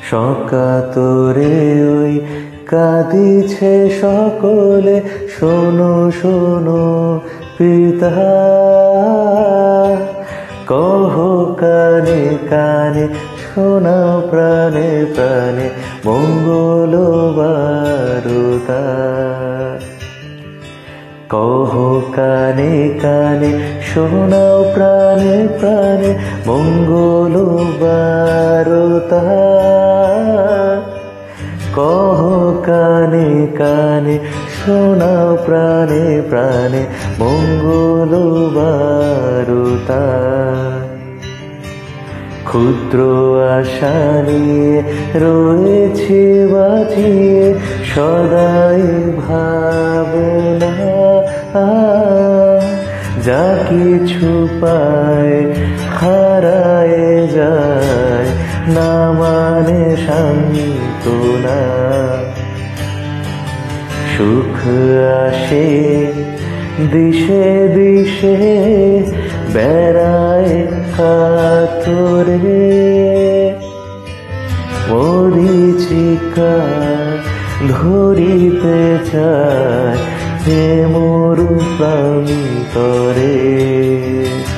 সকাতরে ওই কাঁদিছে সকলে, শোনো শোনো পিতা, কহ কানে কানে, শোনাও প্রাণে প্রাণে মঙ্গল বারতা। কহ কানে কানে, শোনাও প্রাণে প্রাণে মঙ্গল বারতা। কহ কানে কানে, শোনাও প্রাণে প্রাণে মঙ্গল বারতা। ক্ষুদ্র আশা নিয়ে রয়েছে বাঁচিয়ে সদাই ভাবনা, যা কিছু পায় হারায় যায়, না মানে সান্ত্বনা। সুখ আসে দিশে দিশে, বেড়ায় কাতরে মরীচিকা ধরিতে চায় হে মোর প্রান্তরে।